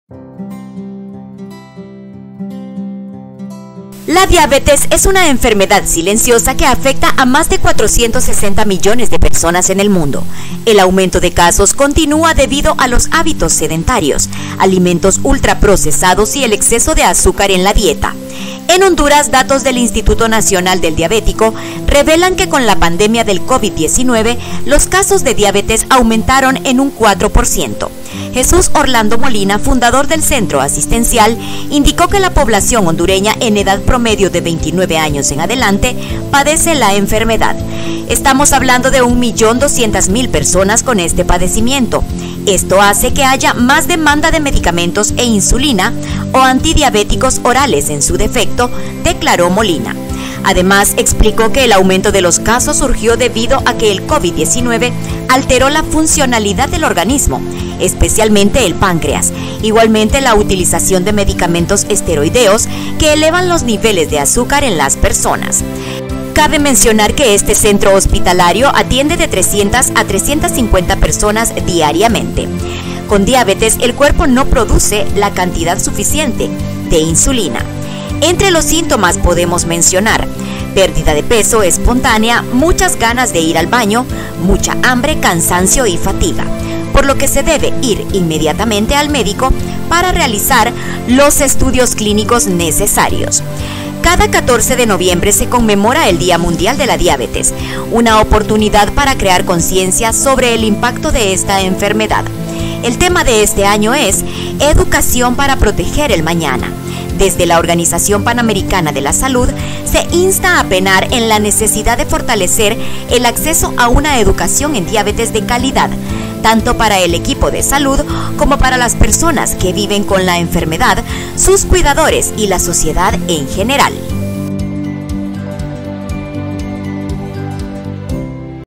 La diabetes es una enfermedad silenciosa que afecta a más de 460 millones de personas en el mundo. El aumento de casos continúa debido a los hábitos sedentarios, alimentos ultraprocesados y el exceso de azúcar en la dieta. En Honduras, datos del Instituto Nacional del Diabético revelan que con la pandemia del COVID-19, los casos de diabetes aumentaron en un 4%. Jesús Orlando Molina, fundador del Centro Asistencial, indicó que la población hondureña en edad promedio de 29 años en adelante padece la enfermedad. Estamos hablando de 1.200.000 personas con este padecimiento. Esto hace que haya más demanda de medicamentos e insulina o antidiabéticos orales en su defecto, declaró Molina. Además, explicó que el aumento de los casos surgió debido a que el COVID-19 alteró la funcionalidad del organismo, especialmente el páncreas. Igualmente, la utilización de medicamentos esteroideos que elevan los niveles de azúcar en las personas. Cabe mencionar que este centro hospitalario atiende de 300 a 350 personas diariamente. Con diabetes, el cuerpo no produce la cantidad suficiente de insulina. Entre los síntomas podemos mencionar pérdida de peso espontánea, muchas ganas de ir al baño, mucha hambre, cansancio y fatiga, por lo que se debe ir inmediatamente al médico para realizar los estudios clínicos necesarios. Cada 14 de noviembre se conmemora el Día Mundial de la Diabetes, una oportunidad para crear conciencia sobre el impacto de esta enfermedad. El tema de este año es Educación para proteger el mañana. Desde la Organización Panamericana de la Salud se insta a penar en la necesidad de fortalecer el acceso a una educación en diabetes de calidad, tanto para el equipo de salud como para las personas que viven con la enfermedad, sus cuidadores y la sociedad en general.